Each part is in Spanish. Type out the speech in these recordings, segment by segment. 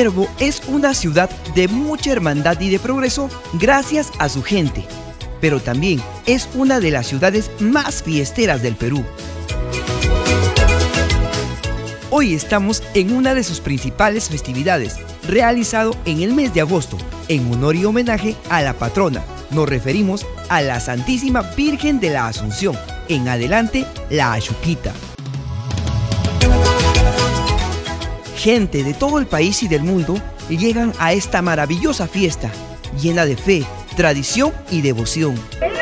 Cutervo es una ciudad de mucha hermandad y de progreso gracias a su gente, pero también es una de las ciudades más fiesteras del Perú. Hoy estamos en una de sus principales festividades, realizado en el mes de agosto, en honor y homenaje a la patrona. Nos referimos a la Santísima Virgen de la Asunción, en adelante la Axuquita. Gente de todo el país y del mundo llegan a esta maravillosa fiesta, llena de fe, tradición y devoción.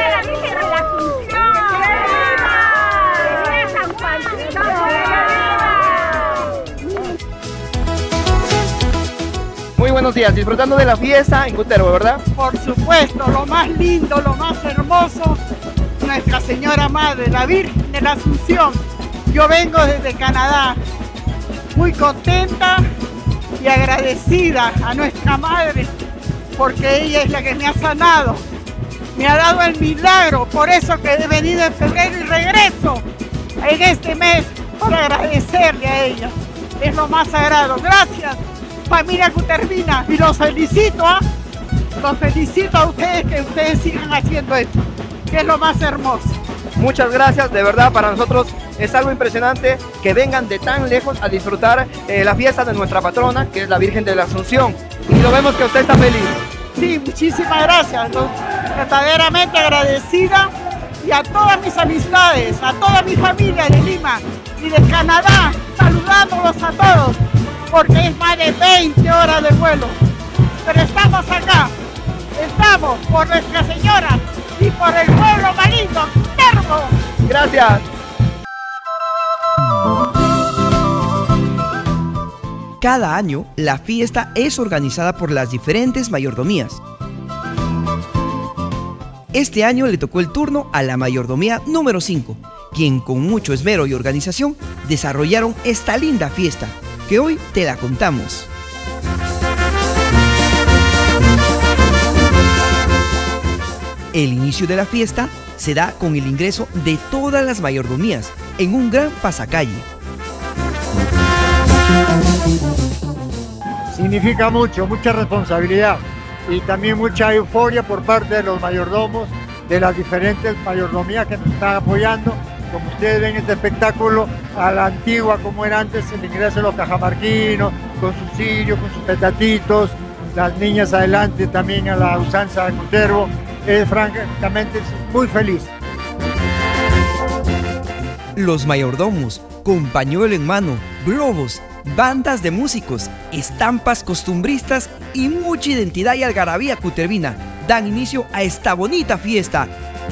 Muy buenos días, disfrutando de la fiesta en Cutervo, ¿verdad? Por supuesto, lo más lindo, lo más hermoso, Nuestra Señora Madre, la Virgen de la Asunción. Yo vengo desde Canadá, muy contenta y agradecida a nuestra Madre, porque ella es la que me ha sanado, me ha dado el milagro, por eso que he venido en febrero y regreso en este mes para agradecerle a ella. Es lo más sagrado. Gracias, familia cutervina, y los felicito a ustedes, que ustedes sigan haciendo esto, que es lo más hermoso. Muchas gracias, de verdad para nosotros es algo impresionante que vengan de tan lejos a disfrutar la fiesta de nuestra patrona, que es la Virgen de la Asunción, y lo vemos que usted está feliz. Sí, muchísimas gracias, verdaderamente agradecida, y a todas mis amistades, a toda mi familia de Lima y de Canadá, saludándolos a todos, porque es más de 20 horas de vuelo, pero estamos acá, estamos por Nuestra Señora y por el pueblo marino, Cutervo. Gracias. Cada año, la fiesta es organizada por las diferentes mayordomías. Este año le tocó el turno a la mayordomía número 5, quien con mucho esmero y organización desarrollaron esta linda fiesta, que hoy te la contamos. El inicio de la fiesta se da con el ingreso de todas las mayordomías en un gran pasacalle. Significa mucho, mucha responsabilidad y también mucha euforia por parte de los mayordomos, de las diferentes mayordomías que nos están apoyando. Como ustedes ven este espectáculo a la antigua, como era antes, el ingreso de los cajamarquinos, con sus cirios, con sus petatitos, las niñas adelante también a la usanza de Cutervo. Francamente muy feliz. Los mayordomos, con pañuelo en mano, globos, bandas de músicos, estampas costumbristas y mucha identidad y algarabía cutervina dan inicio a esta bonita fiesta.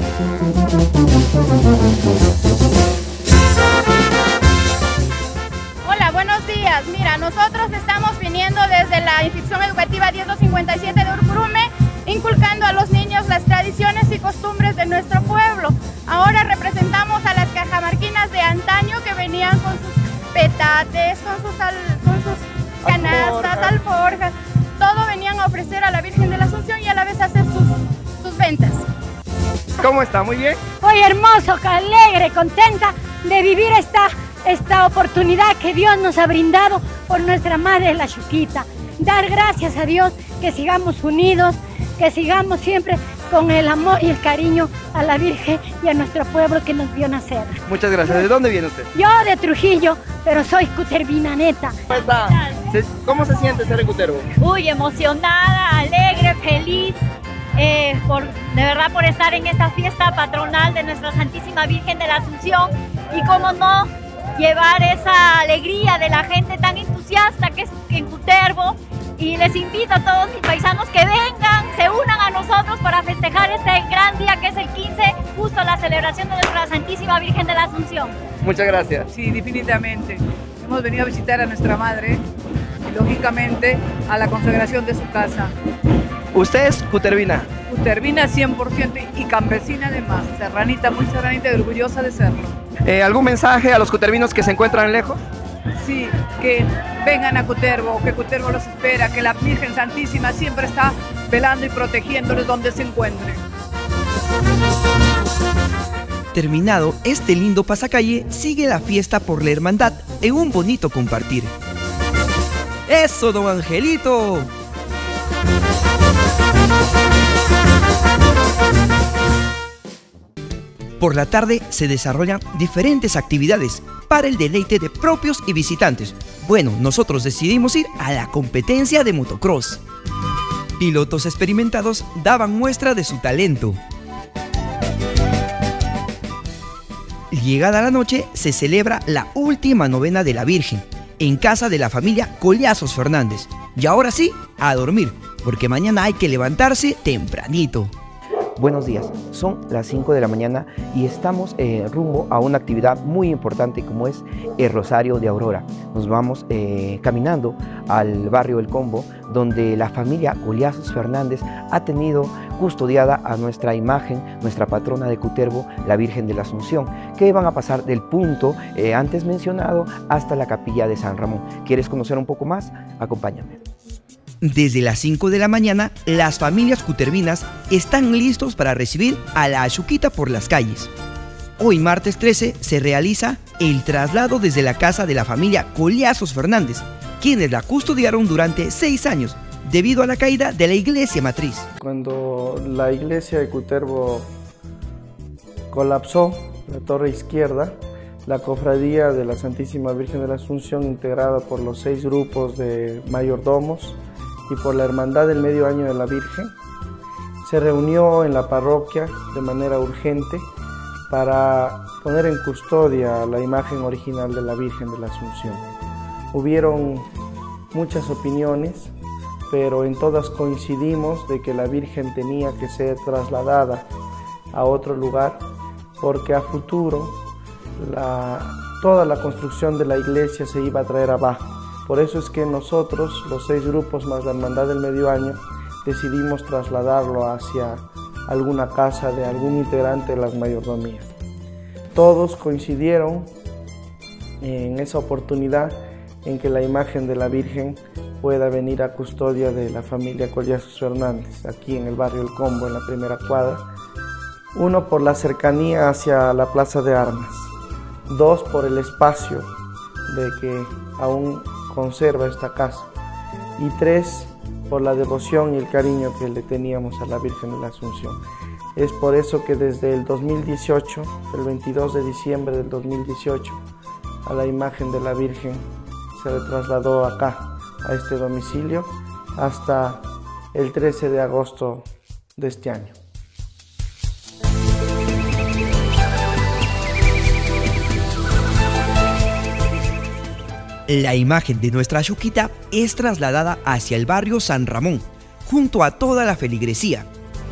Hola, buenos días. Mira, nosotros estamos viniendo desde la institución educativa 10257 de Urcurume, inculcando a los niños las tradiciones y costumbres de nuestro pueblo. Ahora representamos a las cajamarquinas de antaño que venían con sus petates, con sus canastas, alforjas. Todo venían a ofrecer a la Virgen de la Asunción y a la vez hacer sus ventas. ¿Cómo está? ¿Muy bien? Hoy hermoso, alegre, contenta de vivir esta oportunidad que Dios nos ha brindado por nuestra Madre la Axuquita. Dar gracias a Dios, que sigamos unidos, que sigamos siempre con el amor y el cariño a la Virgen y a nuestro pueblo que nos vio nacer. Muchas gracias. ¿De dónde viene usted? Yo de Trujillo, pero soy cutervina neta. ¿Cómo se siente ser en Cutervo? Uy, emocionada, alegre, feliz, de verdad por estar en esta fiesta patronal de nuestra Santísima Virgen de la Asunción y cómo no llevar esa alegría de la gente tan entusiasta que es en Cutervo. Y les invito a todos mis paisanos que vengan, se unan a nosotros para festejar este gran día que es el 15, justo la celebración de nuestra Santísima Virgen de la Asunción. Muchas gracias. Sí, definitivamente. Hemos venido a visitar a nuestra Madre y lógicamente a la consagración de su casa. ¿Usted es cutervina? Cutervina 100% y campesina además, serranita, muy serranita y orgullosa de serlo. ¿Algún mensaje a los cutervinos que se encuentran lejos? Sí, que vengan a Cutervo, que Cutervo los espera, que la Virgen Santísima siempre está velando y protegiéndolos donde se encuentren. Terminado este lindo pasacalle, sigue la fiesta por la hermandad en un bonito compartir. ¡Eso, don Angelito! Por la tarde se desarrollan diferentes actividades para el deleite de propios y visitantes. Bueno, nosotros decidimos ir a la competencia de motocross. Pilotos experimentados daban muestra de su talento. Llegada la noche, se celebra la última novena de la Virgen, en casa de la familia Collazos Fernández. Y ahora sí, a dormir, porque mañana hay que levantarse tempranito. Buenos días, son las 5 de la mañana y estamos rumbo a una actividad muy importante como es el Rosario de Aurora. Nos vamos caminando al barrio El Combo, donde la familia Collazos Fernández ha tenido custodiada a nuestra imagen, nuestra patrona de Cutervo, la Virgen de la Asunción, que van a pasar del punto antes mencionado hasta la capilla de San Ramón. ¿Quieres conocer un poco más? Acompáñame. Desde las 5 de la mañana, las familias cutervinas están listos para recibir a la Ashuquita por las calles. Hoy, martes 13, se realiza el traslado desde la casa de la familia Collazos Fernández, quienes la custodiaron durante 6 años, debido a la caída de la iglesia matriz. Cuando la iglesia de Cutervo colapsó, la torre izquierda, la cofradía de la Santísima Virgen de la Asunción, integrada por los 6 grupos de mayordomos, y por la Hermandad del Medio Año de la Virgen, se reunió en la parroquia de manera urgente para poner en custodia la imagen original de la Virgen de la Asunción. Hubieron muchas opiniones, pero en todas coincidimos de que la Virgen tenía que ser trasladada a otro lugar, porque a futuro toda la construcción de la iglesia se iba a traer abajo. Por eso es que nosotros, los 6 grupos más la Hermandad del Medio Año, decidimos trasladarlo hacia alguna casa de algún integrante de las mayordomías. Todos coincidieron en esa oportunidad en que la imagen de la Virgen pueda venir a custodia de la familia Collazos Fernández, aquí en el barrio El Combo, en la primera cuadra. 1, por la cercanía hacia la Plaza de Armas. 2, por el espacio de que aún conserva esta casa, y 3, por la devoción y el cariño que le teníamos a la Virgen de la Asunción. Es por eso que desde el 2018, el 22 de diciembre del 2018, a la imagen de la Virgen se le trasladó acá, a este domicilio, hasta el 13 de agosto de este año. La imagen de nuestra Ashuquita es trasladada hacia el barrio San Ramón, junto a toda la feligresía.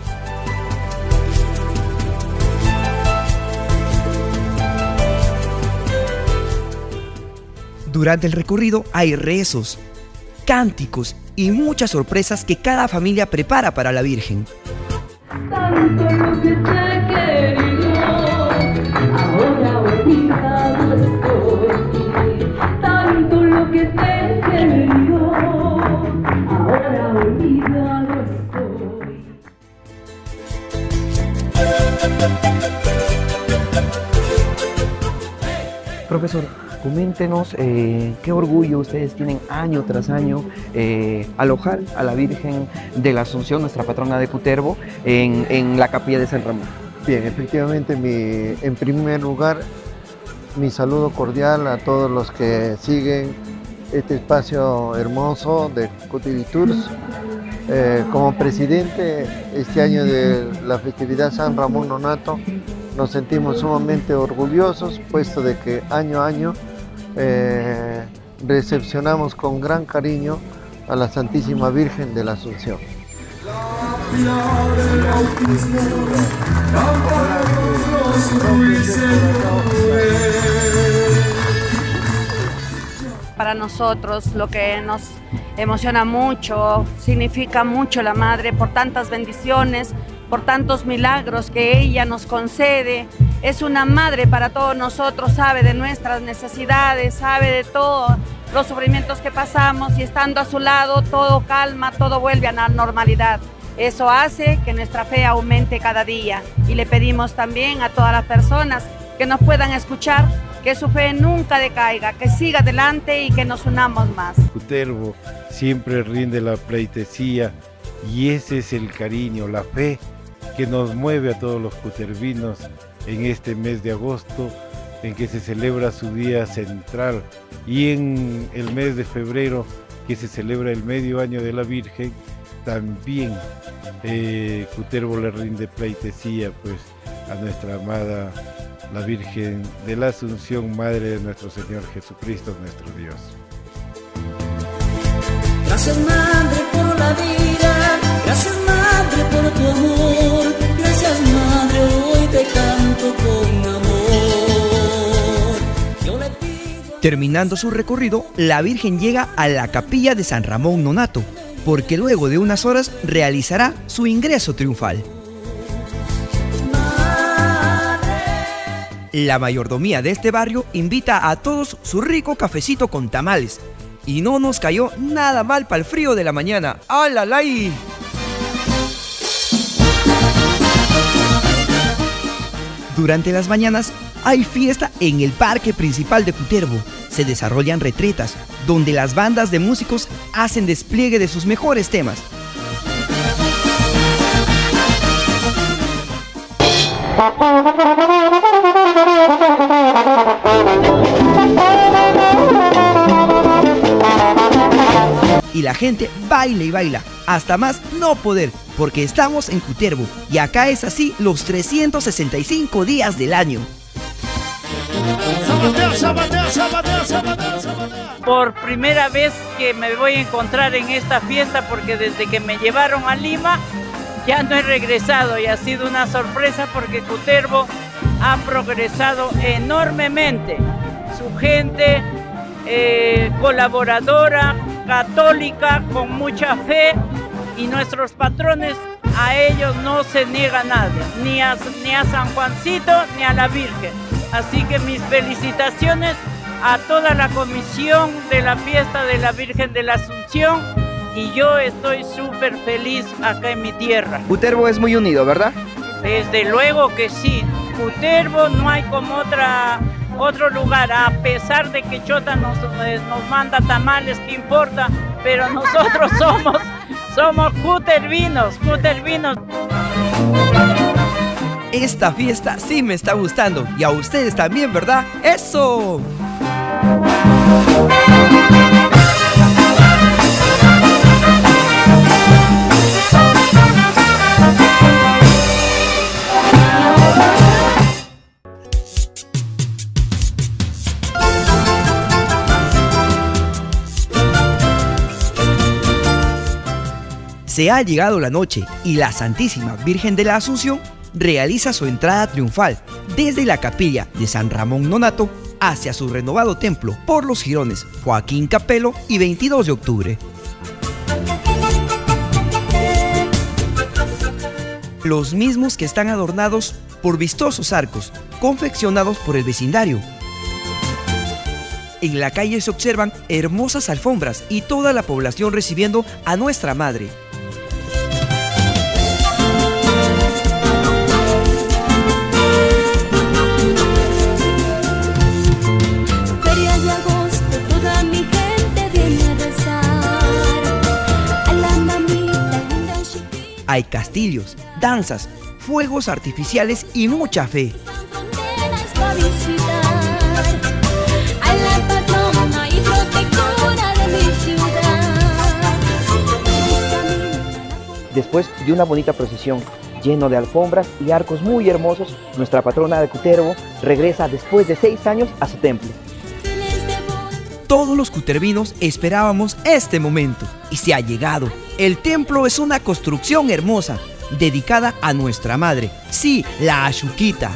Durante el recorrido hay rezos, cánticos y muchas sorpresas que cada familia prepara para la Virgen. Tanto lo que te he querido, ahora olvidado estoy. Tanto lo que te he querido, ahora olvidado estoy. Profesor, coméntenos qué orgullo ustedes tienen año tras año alojar a la Virgen de la Asunción, nuestra patrona de Cutervo, en la capilla de San Ramón. Bien, efectivamente, en primer lugar, mi saludo cordial a todos los que siguen este espacio hermoso de Cutiritours. Como presidente este año de la festividad San Ramón Nonato, nos sentimos sumamente orgullosos, puesto de que año a año recepcionamos con gran cariño a la Santísima Virgen de la Asunción. Para nosotros lo que nos emociona mucho, significa mucho la Madre por tantas bendiciones, por tantos milagros que ella nos concede. Es una madre para todos nosotros, sabe de nuestras necesidades, sabe de todos los sufrimientos que pasamos, y estando a su lado todo calma, todo vuelve a la normalidad. Eso hace que nuestra fe aumente cada día, y le pedimos también a todas las personas que nos puedan escuchar que su fe nunca decaiga, que siga adelante y que nos unamos más. Cutervo siempre rinde la pleitesía y ese es el cariño, la fe que nos mueve a todos los cutervinos en este mes de agosto, en que se celebra su día central, y en el mes de febrero, que se celebra el medio año de la Virgen. También Cutervo le rinde pleitesía pues a nuestra amada la Virgen de la Asunción, Madre de nuestro Señor Jesucristo, nuestro Dios. Gracias, Madre, por la vida, gracias, Madre, por tu amor, gracias, Madre, hoy te canto con amor. Terminando su recorrido, la Virgen llega a la capilla de San Ramón Nonato, porque luego de unas horas realizará su ingreso triunfal. La mayordomía de este barrio invita a todos su rico cafecito con tamales. Y no nos cayó nada mal para el frío de la mañana. ¡Alalay! Durante las mañanas hay fiesta en el parque principal de Cutervo. Se desarrollan retretas, donde las bandas de músicos hacen despliegue de sus mejores temas. Y la gente baila y baila, hasta más no poder, porque estamos en Cutervo y acá es así los 365 días del año. Por primera vez que me voy a encontrar en esta fiesta, porque desde que me llevaron a Lima ya no he regresado y ha sido una sorpresa porque Cutervo ha progresado enormemente. Su gente colaboradora, católica, con mucha fe, y nuestros patrones, a ellos no se niega nadie, ni a San Juancito ni a la Virgen. Así que mis felicitaciones a toda la comisión de la fiesta de la Virgen de la Asunción, y yo estoy súper feliz acá en mi tierra. Cutervo es muy unido, ¿verdad? Desde luego que sí. Cutervo no hay como otro lugar, a pesar de que Chota nos manda tamales, ¿qué importa? Pero nosotros somos cutervinos. Esta fiesta sí me está gustando, y a ustedes también, ¿verdad? ¡Eso! Se ha llegado la noche y la Santísima Virgen de la Asunción realiza su entrada triunfal desde la capilla de San Ramón Nonato hacia su renovado templo por los jirones Joaquín Capelo y 22 de octubre. Los mismos que están adornados por vistosos arcos confeccionados por el vecindario. En la calle se observan hermosas alfombras y toda la población recibiendo a nuestra Madre. Hay castillos, danzas, fuegos artificiales y mucha fe. Después de una bonita procesión lleno de alfombras y arcos muy hermosos, nuestra patrona de Cutervo regresa después de 6 años a su templo. Todos los cutervinos esperábamos este momento y se ha llegado. El templo es una construcción hermosa, dedicada a nuestra madre, sí, la Ashuquita.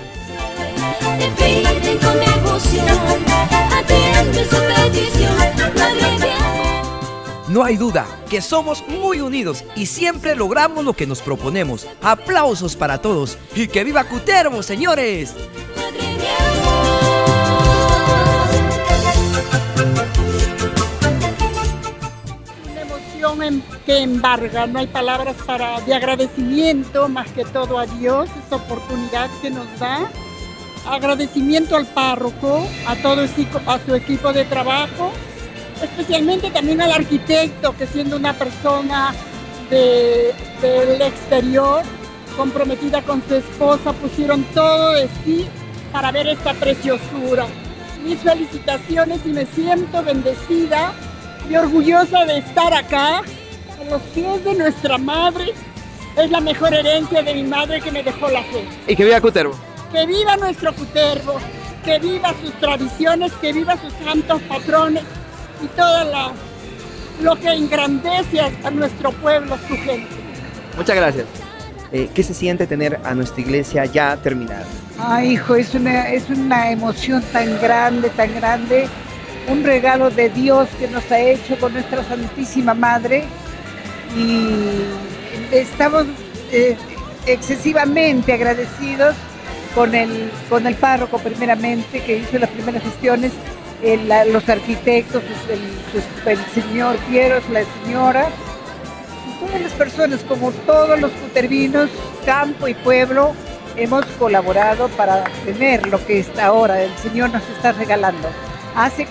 No hay duda que somos muy unidos y siempre logramos lo que nos proponemos. ¡Aplausos para todos! ¡Y que viva Cutervo, señores! Que embarga, no hay palabras de agradecimiento, más que todo a Dios, esta oportunidad que nos da agradecimiento al párroco, a todo a su equipo de trabajo, especialmente también al arquitecto, que siendo una persona del exterior, comprometida con su esposa, pusieron todo de sí para ver esta preciosura. Mis felicitaciones y me siento bendecida y orgullosa de estar acá, a los pies de nuestra madre. Es la mejor herencia de mi madre que me dejó la fe. Y que viva Cutervo. Que viva nuestro Cutervo, que viva sus tradiciones, que viva sus santos patrones y todo lo que engrandece a nuestro pueblo, su gente. Muchas gracias. ¿Qué se siente tener a nuestra iglesia ya terminada? Ay, hijo, es una emoción tan grande, un regalo de Dios que nos ha hecho con nuestra Santísima Madre, y estamos excesivamente agradecidos con el párroco primeramente, que hizo las primeras gestiones, los arquitectos, el señor Piero, la señora, todas las personas, como todos los cutervinos, campo y pueblo, hemos colaborado para tener lo que está ahora, el Señor nos está regalando. Hace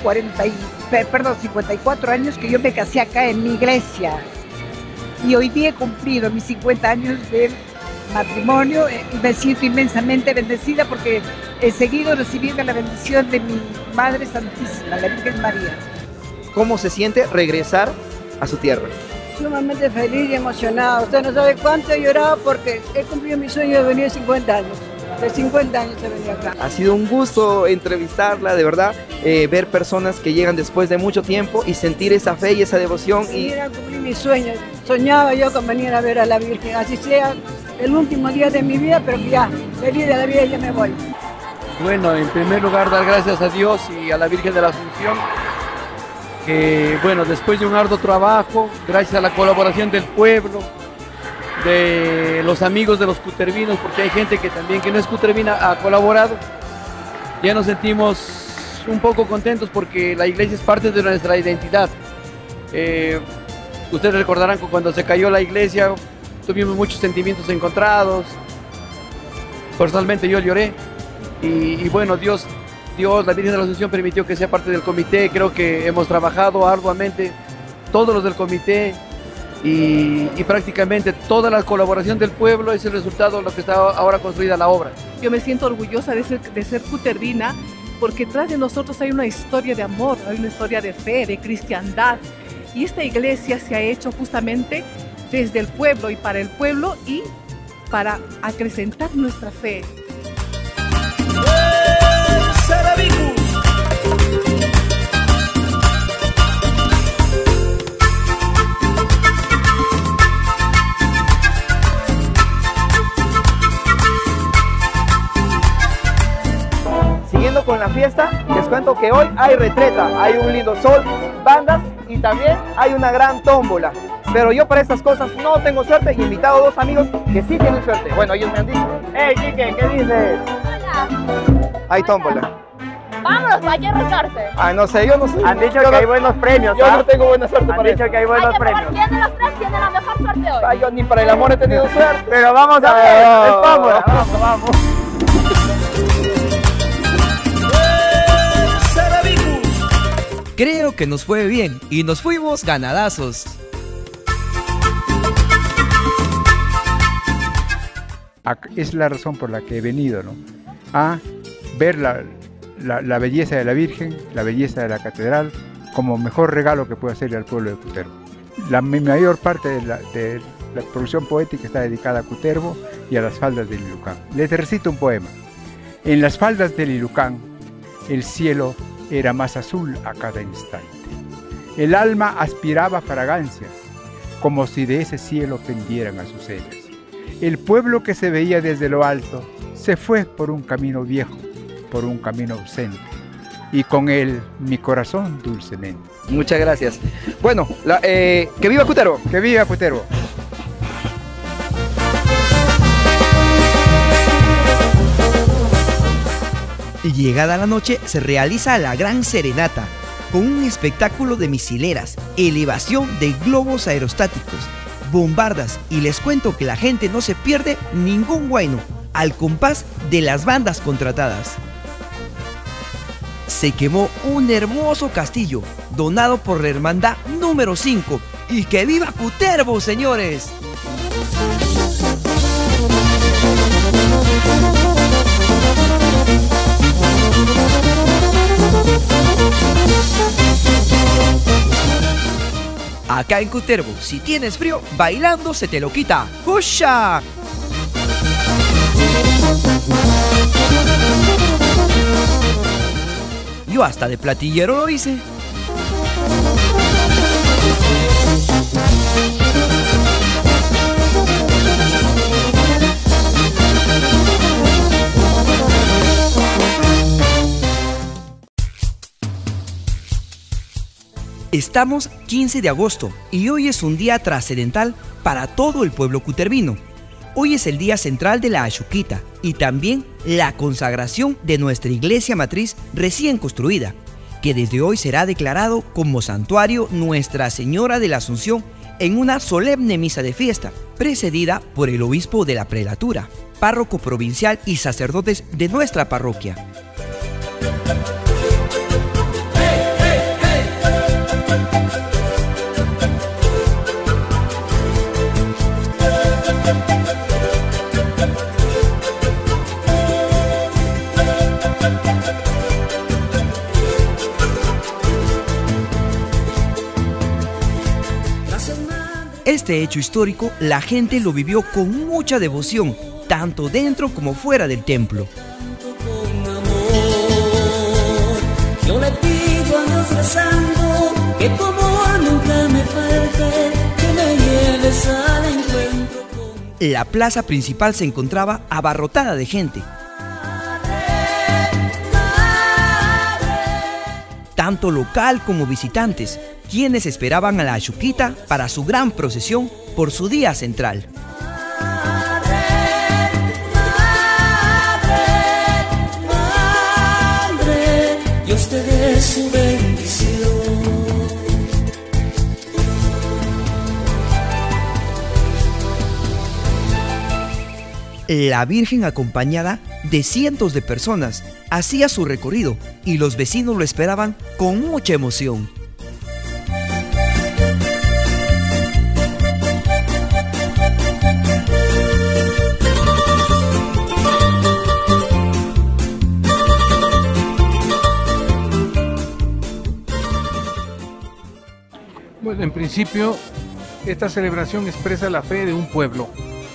54 años que yo me casé acá en mi iglesia, y hoy día he cumplido mis 50 años de matrimonio y me siento inmensamente bendecida porque he seguido recibiendo la bendición de mi Madre Santísima, la Virgen María. ¿Cómo se siente regresar a su tierra? Sumamente feliz y emocionada. Usted no sabe cuánto he llorado porque he cumplido mi sueño de venir 50 años. De 50 años he venido acá. Ha sido un gusto entrevistarla, de verdad, ver personas que llegan después de mucho tiempo y sentir esa fe y esa devoción. Sí, y cumplí mis sueños. Soñaba yo con venir a ver a la Virgen, así sea el último día de mi vida, pero ya, feliz de la vida, ya me voy. Bueno, en primer lugar, dar gracias a Dios y a la Virgen de la Asunción, que bueno, después de un arduo trabajo, gracias a la colaboración del pueblo, de los amigos de los cutervinos, porque hay gente que también que no es cutervina ha colaborado, ya nos sentimos un poco contentos porque la iglesia es parte de nuestra identidad. Ustedes recordarán que cuando se cayó la iglesia tuvimos muchos sentimientos encontrados. Personalmente yo lloré y bueno, Dios, la Virgen de la Asunción permitió que sea parte del comité. Creo que hemos trabajado arduamente todos los del comité y prácticamente toda la colaboración del pueblo es el resultado de lo que está ahora construida la obra. Yo me siento orgullosa de ser cutervina porque tras de nosotros hay una historia de amor, hay una historia de fe, de cristiandad, y esta iglesia se ha hecho justamente desde el pueblo y para el pueblo y para acrecentar nuestra fe. Siguiendo con la fiesta, les cuento que hoy hay retreta, hay un lindo sol, bandas y también hay una gran tómbola. Pero yo para estas cosas no tengo suerte y he invitado a dos amigos que sí tienen suerte. Bueno, ellos me han dicho. ¡Hey, Quique! ¿Qué dices? Hola. Hay tómbola. Vámonos, vaya a arriesgarse. Ay, no sé, yo no sé. Han dicho que hay buenos premios. Yo no tengo buena suerte para eso. Han dicho que hay buenos premios. ¿Quién de los tres tiene la mejor suerte hoy? Ay, yo ni para el amor he tenido suerte. Pero vamos a ver, es tómbola. Vamos. Creo que nos fue bien y nos fuimos ganadazos. Es la razón por la que he venido, ¿no? A ver la belleza de la Virgen, la belleza de la catedral, como mejor regalo que puedo hacerle al pueblo de Cutervo. La mayor parte de la producción poética está dedicada a Cutervo y a las faldas del Ilucán. Les recito un poema. En las faldas del Ilucán, el cielo era más azul a cada instante. El alma aspiraba fragancias, como si de ese cielo pendieran azucenas. El pueblo que se veía desde lo alto se fue por un camino viejo, por un camino ausente, y con él mi corazón dulcemente. Muchas gracias. Bueno, que viva Cutervo. Que viva Cutervo. Y llegada la noche se realiza la gran serenata, con un espectáculo de misileras, elevación de globos aerostáticos, bombardas, y les cuento que la gente no se pierde ningún huayno. al compás de las bandas contratadas. Se quemó un hermoso castillo donado por la hermandad número 5. ¡Y que viva Cutervo, señores! Acá en Cutervo, si tienes frío, bailando se te lo quita. ¡Husha! Yo hasta de platillero lo hice. Estamos 15 de agosto y hoy es un día trascendental para todo el pueblo cutervino. Hoy es el día central de la Axuquita y también la consagración de nuestra iglesia matriz recién construida, que desde hoy será declarado como santuario Nuestra Señora de la Asunción en una solemne misa de fiesta, precedida por el obispo de la prelatura, párroco provincial y sacerdotes de nuestra parroquia. Este hecho histórico la gente lo vivió con mucha devoción, tanto dentro como fuera del templo. Yo le pido a Dios rezando que tu amor nunca me falte, que me lleves al encuentro con... La plaza principal se encontraba abarrotada de gente. Tanto local como visitantes, quienes esperaban a la Axuquita para su gran procesión por su día central. Madre, Dios te dé su bendición. La Virgen, acompañada de cientos de personas, hacía su recorrido y los vecinos lo esperaban con mucha emoción. Bueno, en principio, esta celebración expresa la fe de un pueblo.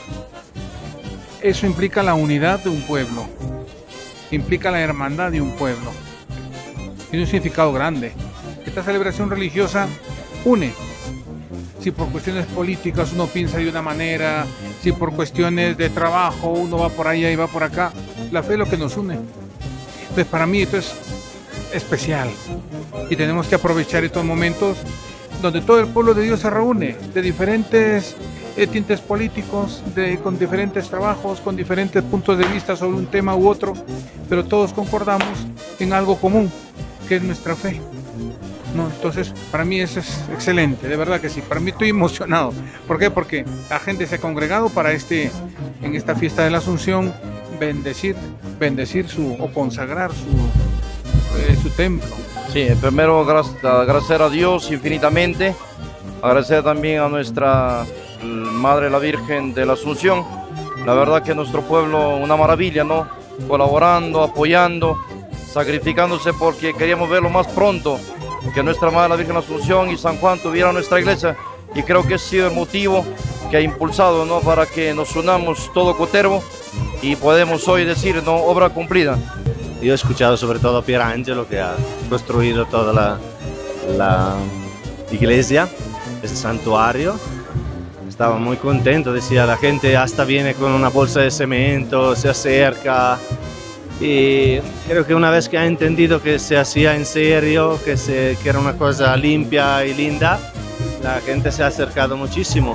Eso implica la unidad de un pueblo, implica la hermandad de un pueblo. Tiene un significado grande. Esta celebración religiosa une. Si por cuestiones políticas uno piensa de una manera, si por cuestiones de trabajo uno va por allá y va por acá, la fe es lo que nos une. Entonces para mí esto es especial y tenemos que aprovechar estos momentos donde todo el pueblo de Dios se reúne, de diferentes tintes políticos, con diferentes trabajos, con diferentes puntos de vista sobre un tema u otro, pero todos concordamos en algo común, que es nuestra fe, ¿no? Entonces, para mí eso es excelente, de verdad que sí, para mí estoy emocionado. ¿Por qué? Porque la gente se ha congregado para en esta fiesta de la Asunción, bendecir o consagrar su templo. Sí, primero agradecer a Dios infinitamente, agradecer también a nuestra Madre la Virgen de la Asunción. La verdad que nuestro pueblo, una maravilla, ¿no? Colaborando, apoyando, sacrificándose porque queríamos verlo más pronto, que nuestra Madre la Virgen de la Asunción y San Juan tuvieran nuestra iglesia, y creo que ese ha sido el motivo que ha impulsado, ¿no? Para que nos unamos todo Cutervo y podemos hoy decir, ¿no? Obra cumplida. Yo he escuchado sobre todo a Pierangelo, que ha construido toda la iglesia, este santuario. Estaba muy contento, decía, la gente hasta viene con una bolsa de cemento, se acerca. Y creo que una vez que ha entendido que se hacía en serio, que era una cosa limpia y linda, la gente se ha acercado muchísimo.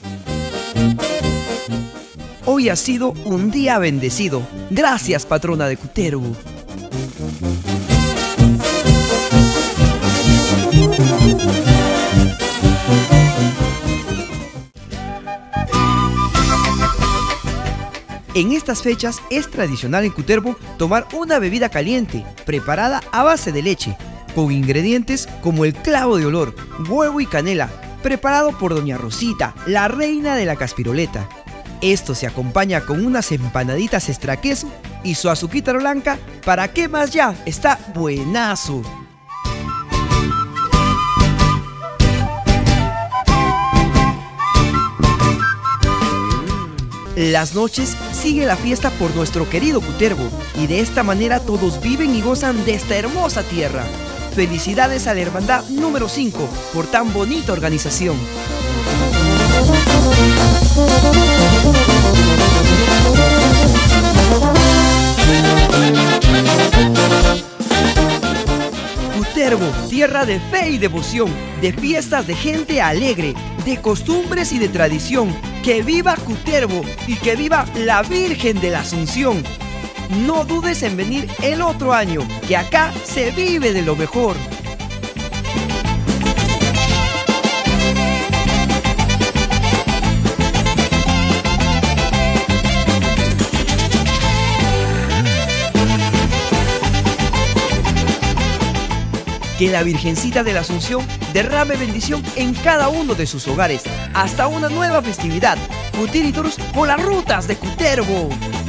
Hoy ha sido un día bendecido. Gracias, patrona de Cutervo. En estas fechas es tradicional en Cutervo tomar una bebida caliente, preparada a base de leche, con ingredientes como el clavo de olor, huevo y canela, preparado por Doña Rosita, la reina de la caspiroleta. Esto se acompaña con unas empanaditas extra queso y su azuquita blanca. ¿Para qué más ya? Está buenazo. Las noches sigue la fiesta por nuestro querido Cutervo y de esta manera todos viven y gozan de esta hermosa tierra. Felicidades a la Hermandad número 5 por tan bonita organización. Cutervo, tierra de fe y devoción, de fiestas de gente alegre, de costumbres y de tradición. ¡Que viva Cutervo y que viva la Virgen de la Asunción! No dudes en venir el otro año, que acá se vive de lo mejor. Que la Virgencita de la Asunción derrame bendición en cada uno de sus hogares. Hasta una nueva festividad. Cutiritours por las rutas de Cutervo.